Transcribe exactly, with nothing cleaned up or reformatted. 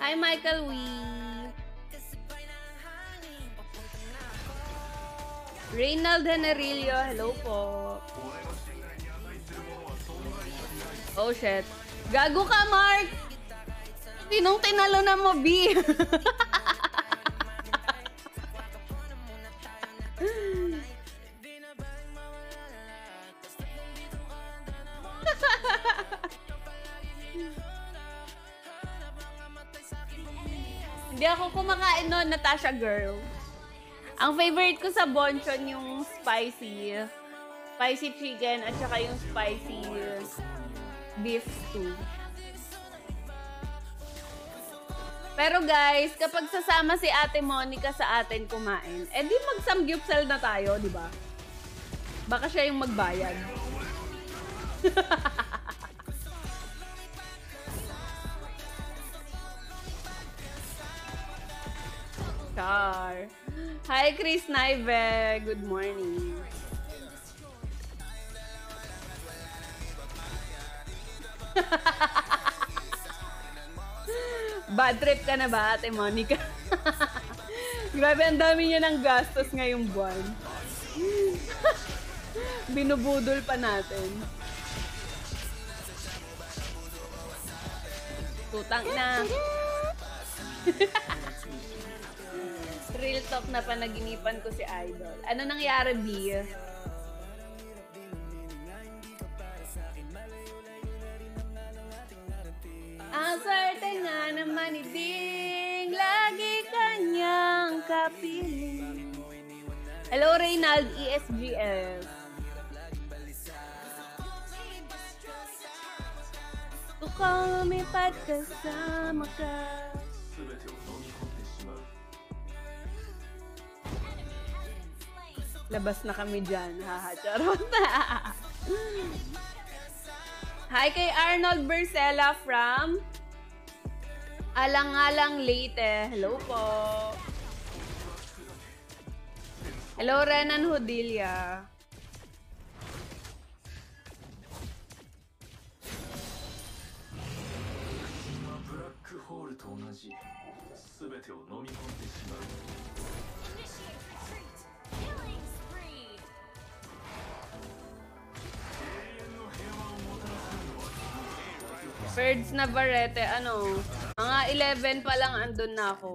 Hi, Michael Wee. Reynald Henerillo, hello po. Oh, shit. Gago ka, Mark! Sinong tinalo na mo, B? Hindi ako kumakain noon, Natasha girl. Ang favorite ko sa bonchon yung spicy. Spicy chicken at saka yung spicy beef stew. Pero guys, kapag sasama si Ate Monica sa atin kumain, eh di mag-samgyupsal na tayo, di ba? Baka siya yung magbayad. Char. Hi, Chris Naive. Good morning. Bad trip ka na ba, Ate Monica? Grabe, ang dami niya ng gastos ngayong buwan. Binubudol pa natin. Tutang na. Real talk na panaginipan ko si Idol. Ano nangyari, B? Ang swerte nga naman ni Ding, lagi kanyang kapiling. Hello, Reynald E S G S. Gusto kami pagkasama ka. Labas na kami dyan, haha, charot. Hi kay Arnold Bercero from Alang-alang, Leyte. Hello po. Hello, Renan Hodilia. Birds na barete, ano, mga eleven pa lang andun na ako.